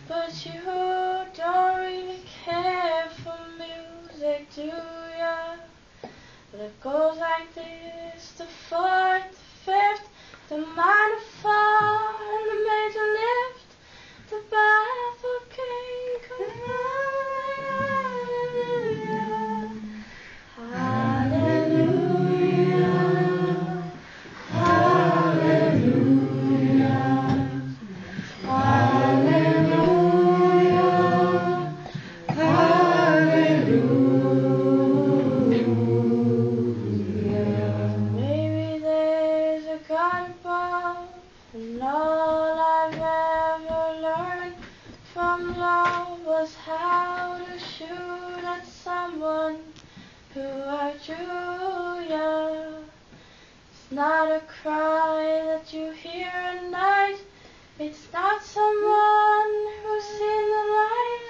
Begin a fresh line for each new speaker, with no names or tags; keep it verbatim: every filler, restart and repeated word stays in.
But you don't really care for music, do ya? But it goes like this: the fourth, the fifth, the minor fall, and the major lift, the baffled king comes hallelujah, hallelujah, hallelujah, hallelujah, hallelujah. Maybe there's a God above, and all I've ever learned from love was how to shoot at someone who outdrew ya. It's not a cry that you hear at night. It's not someone who's seen the light.